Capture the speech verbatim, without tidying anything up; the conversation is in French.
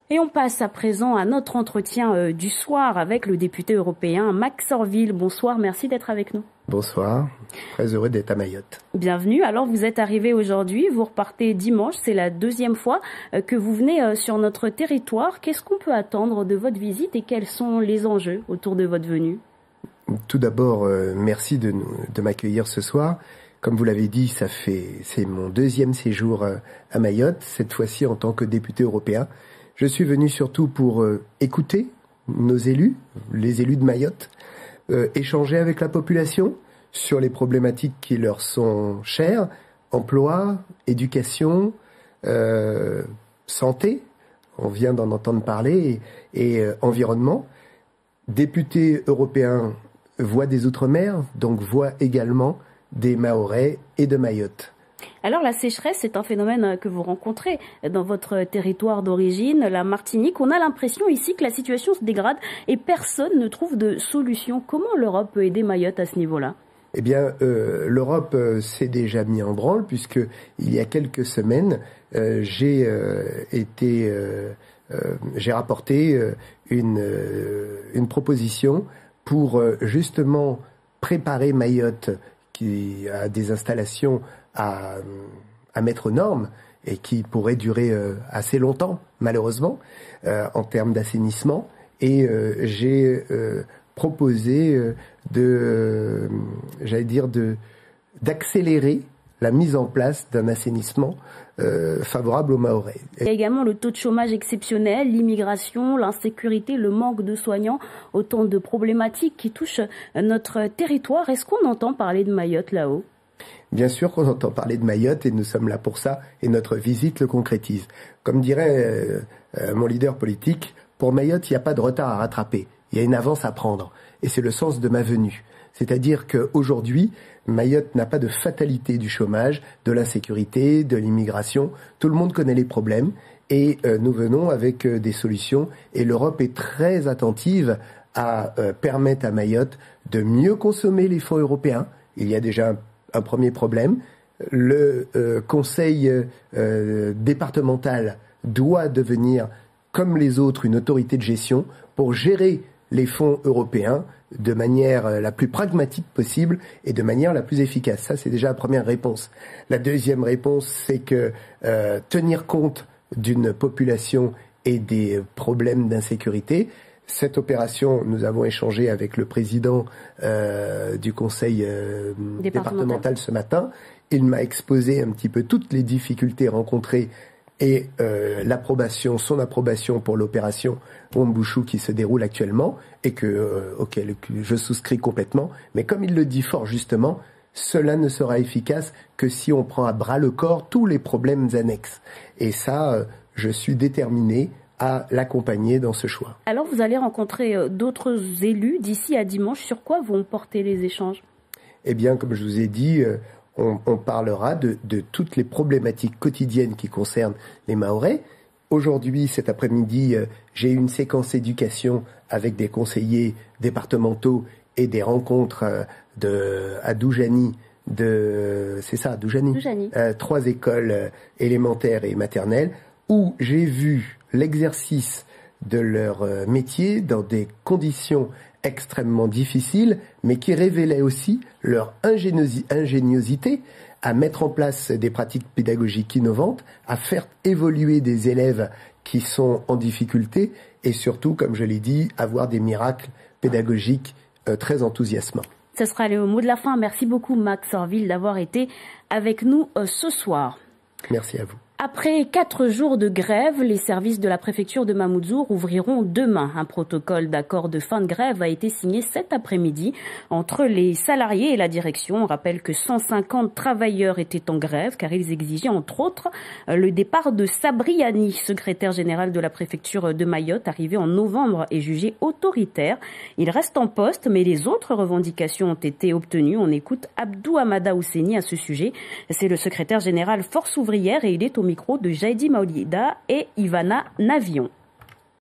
Et on passe à présent à notre entretien euh, du soir avec le député européen Max Orville. Bonsoir, merci d'être avec nous. Bonsoir, très heureux d'être à Mayotte. Bienvenue, alors vous êtes arrivé aujourd'hui, vous repartez dimanche, c'est la deuxième fois euh, que vous venez euh, sur notre territoire. Qu'est-ce qu'on peut attendre de votre visite et quels sont les enjeux autour de votre venue? Tout d'abord, euh, merci de, nous, de m'accueillir ce soir. Comme vous l'avez dit, ça fait, c'est mon deuxième séjour euh, à Mayotte, cette fois-ci en tant que député européen. Je suis venu surtout pour euh, écouter nos élus, les élus de Mayotte, euh, échanger avec la population sur les problématiques qui leur sont chères, emploi, éducation, euh, santé, on vient d'en entendre parler, et, et euh, environnement. Député européen voix des Outre-mer, donc voix également des Mahorais et de Mayotte. Alors la sécheresse, c'est un phénomène que vous rencontrez dans votre territoire d'origine, la Martinique. On a l'impression ici que la situation se dégrade et personne ne trouve de solution. Comment l'Europe peut aider Mayotte à ce niveau-là? Eh bien, euh, l'Europe euh, s'est déjà mis en branle puisque il y a quelques semaines, euh, j'ai euh, été, euh, euh, j'ai rapporté euh, une euh, une proposition pour euh, justement préparer Mayotte qui a des installations à, à mettre aux normes et qui pourrait durer euh, assez longtemps, malheureusement, euh, en termes d'assainissement. Et euh, j'ai euh, proposé euh, de, euh, j'allais dire, de d'accélérer la mise en place d'un assainissement euh, favorable aux Mahorais. Il y a également le taux de chômage exceptionnel, l'immigration, l'insécurité, le manque de soignants, autant de problématiques qui touchent notre territoire. Est-ce qu'on entend parler de Mayotte là-haut? Bien sûr qu'on entend parler de Mayotte et nous sommes là pour ça et notre visite le concrétise. Comme dirait euh, euh, mon leader politique, pour Mayotte, il n'y a pas de retard à rattraper, il y a une avance à prendre et c'est le sens de ma venue. C'est-à-dire qu'aujourd'hui, Mayotte n'a pas de fatalité du chômage, de l'insécurité, de l'immigration. Tout le monde connaît les problèmes et euh, nous venons avec euh, des solutions et l'Europe est très attentive à euh, permettre à Mayotte de mieux consommer les fonds européens. Il y a déjà un un premier problème. Le euh, conseil euh, départemental doit devenir, comme les autres, une autorité de gestion pour gérer les fonds européens de manière euh, la plus pragmatique possible et de manière la plus efficace. Ça, c'est déjà la première réponse. La deuxième réponse, c'est que euh, tenir compte d'une population et des problèmes d'insécurité. Cette opération, nous avons échangé avec le président euh, du conseil euh, départemental. départemental ce matin. Il m'a exposé un petit peu toutes les difficultés rencontrées et euh, l'approbation, son approbation pour l'opération Wambushu qui se déroule actuellement et que euh, auquel je souscris complètement. Mais comme il le dit fort justement, cela ne sera efficace que si on prend à bras le corps tous les problèmes annexes. Et ça, euh, je suis déterminé à l'accompagner dans ce choix. Alors vous allez rencontrer d'autres élus d'ici à dimanche. Sur quoi vont porter les échanges? Eh bien, comme je vous ai dit, on, on parlera de, de toutes les problématiques quotidiennes qui concernent les Mahorais. Aujourd'hui, cet après-midi, j'ai eu une séquence éducation avec des conseillers départementaux et des rencontres de, à Doujani, de, c'est ça, Doujani, Doujani. Euh, trois écoles élémentaires et maternelles, où j'ai vu l'exercice de leur métier dans des conditions extrêmement difficiles, mais qui révélaient aussi leur ingéniosité à mettre en place des pratiques pédagogiques innovantes, à faire évoluer des élèves qui sont en difficulté et surtout, comme je l'ai dit, avoir des miracles pédagogiques euh, très enthousiasmants. Ce sera le mot de la fin. Merci beaucoup Max Orville d'avoir été avec nous euh, ce soir. Merci à vous. Après quatre jours de grève, les services de la préfecture de Mamoudzou ouvriront demain. Un protocole d'accord de fin de grève a été signé cet après-midi entre les salariés et la direction. On rappelle que cent cinquante travailleurs étaient en grève car ils exigeaient entre autres le départ de Sabriani, secrétaire général de la préfecture de Mayotte, arrivé en novembre et jugé autoritaire. Il reste en poste, mais les autres revendications ont été obtenues. On écoute Abdou Hamada Ousseni à ce sujet. C'est le secrétaire général Force ouvrière et il est au micro de Jaidi Maolida et Ivana Navion.